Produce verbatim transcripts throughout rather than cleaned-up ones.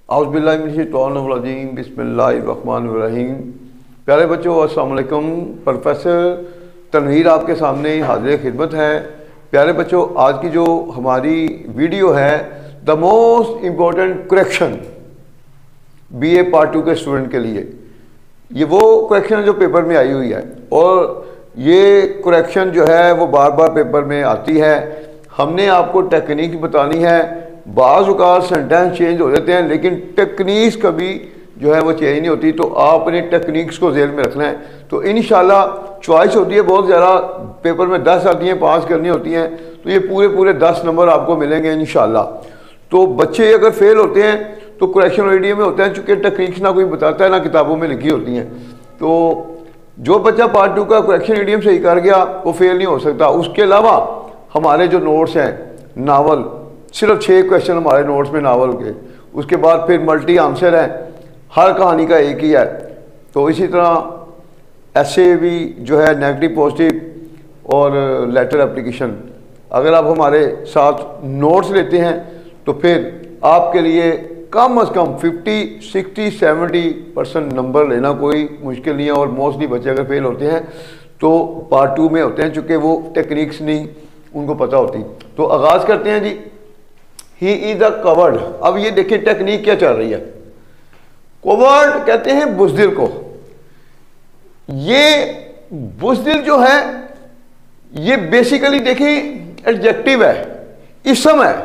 औज़ुबिल्लाहिमिनश्शैतानिर्रजीम बिस्मिल्लाहिर्रहमानिर्रहीम। प्यारे बच्चों अस्सलाम वालेकुम। प्रोफेसर तनवीर आपके सामने हाजिर खिदमत है। प्यारे बच्चों, आज की जो हमारी वीडियो है the most important correction BA part two के स्टूडेंट के लिए, ये वो करेक्शन जो पेपर में आई हुई है और ये करेक्शन जो है वो बार बार पेपर में आती है। हमने आपको टेक्निक बतानी है। बाज़ औक़ात सेंटेंस चेंज हो जाते हैं लेकिन टेक्निक्स कभी जो है वो चेंज नहीं होती, तो आपने टेक्निक्स को ज़हन में रखना है। तो इंशाल्लाह चॉइस होती है बहुत ज़्यादा, पेपर में दस आती हैं, पास करनी होती हैं, तो ये पूरे पूरे दस नंबर आपको मिलेंगे इंशाल्लाह। तो बच्चे अगर फेल होते हैं तो करेक्शन वीडियो में होते हैं, चूँकि टेक्निक्स ना कोई बताता है ना किताबों में लिखी होती हैं। तो जो बच्चा पार्ट टू का करेक्शन मीडियम सही कर गया वो फेल नहीं हो सकता। उसके अलावा हमारे जो नोट्स हैं, नावल सिर्फ छः क्वेश्चन हमारे नोट्स में नावल के, उसके बाद फिर मल्टी आंसर है, हर कहानी का एक ही है। तो इसी तरह ऐसे भी जो है नेगेटिव पॉजिटिव और लेटर एप्लीकेशन, अगर आप हमारे साथ नोट्स लेते हैं तो फिर आपके लिए कम अज़ कम पचास, साठ, सत्तर परसेंट नंबर लेना कोई मुश्किल नहीं है। और मोस्टली बच्चे अगर फेल होते हैं तो पार्ट टू में होते हैं, चूँकि वो टेक्निक्स नहीं उनको पता होती। तो आगाज़ करते हैं जी। He is a covered. अब ये देखिए टेक्निक क्या चल रही है। कवर्ड कहते हैं बुज़दिल को। ये बुज़दिल जो है ये बेसिकली देखिए एडजेक्टिव है, इसम है।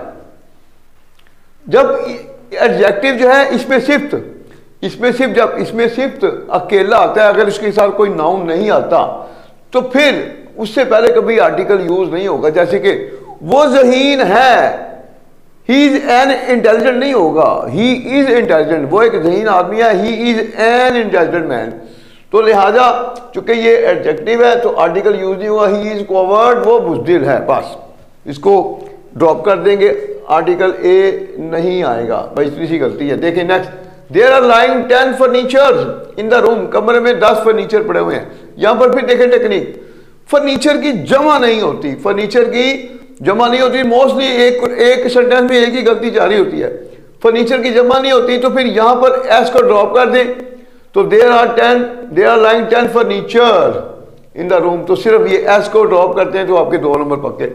जब एडजेक्टिव जो है इसमें सिफ्त, इसमें सिर्फ जब इसमें सिर्फ अकेला आता है, अगर इसके साथ कोई नाउन नहीं आता तो फिर उससे पहले कभी आर्टिकल यूज नहीं होगा। जैसे कि वो ज़हीन है, ही इज एन इंटेलिजेंट नहीं होगा, ही इज इंटेलिजेंट। वो एक ज़हीन आदमी है, he is an intelligent man. तो लिहाजा चूंकि ये एडजेक्टिव है तो आर्टिकल यूज नहीं हुआ। ही इज कवर्ड, वो बुज़दिल है, बस इसको ड्रॉप कर देंगे, आर्टिकल ए नहीं आएगा। भाई इतनी सी गलती है। देखिए next, there are lying ten furniture in the room. कमरे में दस फर्नीचर पड़े हुए हैं। यहां पर फिर देखें टेक्निक, फर्नीचर की जमा नहीं होती, फर्नीचर की जमा नहीं होती। मोस्टली एक एक सेंटेंस में एक ही गलती जारी होती है, फर्नीचर की जमा नहीं होती। तो फिर यहां पर एस को ड्रॉप कर दें तो there are ten there are lying ten furniture in the room, तो सिर्फ ये एस को ड्रॉप करते हैं तो आपके दो नंबर पक्के।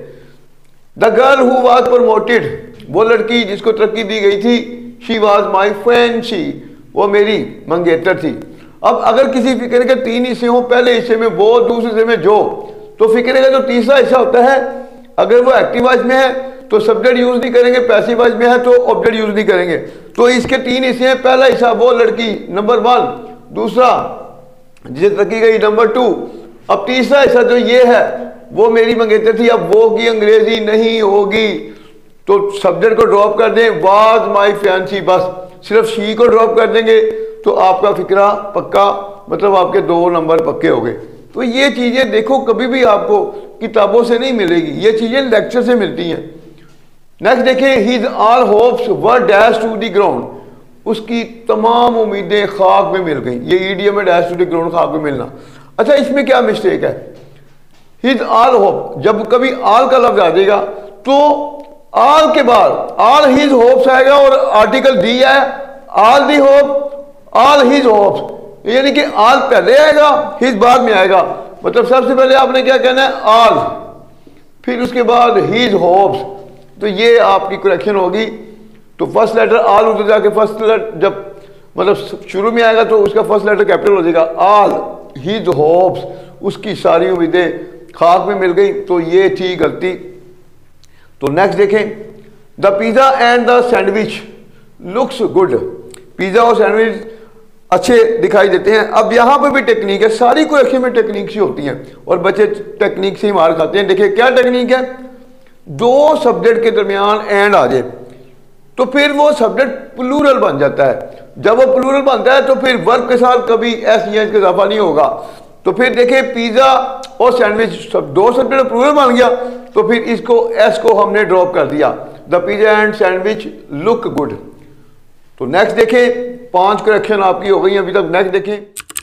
The girl who was promoted, वो लड़की जिसको तरक्की दी गई थी, she was my friend, she वो मेरी मंगेतर थी। अब अगर किसी फिक्र के तीन हिस्से हों, पहले हिस्से में वो, दूसरे हिस्से में जो, तो फिक्र का जो तीसरा हिस्सा होता है, अगर वो एक्टिव वॉइस में है तो सब्जेक्ट यूज नहीं करेंगे, पैसिव वॉइस में है तो ऑब्जेक्ट यूज नहीं करेंगे। तो इसके तीन हिस्से हैं। पहला हिस्सा वो लड़की नंबर वन, दूसरा जिसे तरक्की गई नंबर टू, अब तीसरा हिस्सा जो ये है वो मेरी मंगेतर थी। अब वो की अंग्रेजी नहीं होगी तो सब्जेक्ट को ड्रॉप कर दें, वाज माई फैंसी, बस सिर्फ शी को ड्रॉप कर देंगे तो आपका फिक्रा पक्का, मतलब आपके दो नंबर पक्के हो गए। तो ये चीजें देखो कभी भी आपको किताबों से नहीं मिलेगी, ये चीजें लेक्चर से मिलती हैं। नेक्स्ट देखिए, his all hopes were dash to the ground, उसकी तमाम उम्मीदें खाक में मिल गई। ये ईडियम में डैश टू द ग्राउंड, खाक में मिलना। अच्छा, इसमें क्या मिस्टेक है? हिज ऑल होप, जब कभी ऑल का लफ्ज आ जाएगा तो ऑल के बाद ऑल हिज होप्स आएगा और आर्टिकल दी है, all the hope, all his hopes, यानी कि ऑल पहले आएगा, हिज बाद में आएगा। मतलब सबसे पहले आपने क्या कहना है, ऑल, फिर उसके बाद हिज होप्स। तो ये आपकी करेक्शन होगी। तो फर्स्ट लेटर ऑल उधर जाके फर्स्ट लेटर जब मतलब शुरू में आएगा तो उसका फर्स्ट लेटर कैपिटल हो जाएगा, ऑल हिज होप्स, उसकी सारी उम्मीदें खाक में मिल गई। तो ये थी गलती। तो नेक्स्ट देखें, the pizza and the sandwich looks good, पिज़्ज़ा और सैंडविच अच्छे दिखाई देते हैं। अब यहाँ पर भी टेक्निक है, सारी करेक्शन में टेक्निक ही होती हैं और बच्चे टेक्निक से ही मार खाते हैं। देखिए क्या टेक्निक है, दो सब्जेक्ट के दरमियान एंड आ जाए तो फिर वो सब्जेक्ट प्लूरल बन जाता है। जब वो प्लूरल बनता है तो फिर वर्ब के साथ कभी एस या इसका इजाफा नहीं होगा। तो फिर देखिए पिज़्ज़ा और सैंडविच सब दो सब्जेक्ट प्लूरल बन गया तो फिर इसको एस को हमने ड्रॉप कर दिया, the pizza and sandwich look good. तो नेक्स्ट देखें, पांच करेक्शन आपकी हो गई अभी तक। नेक्स्ट देखें,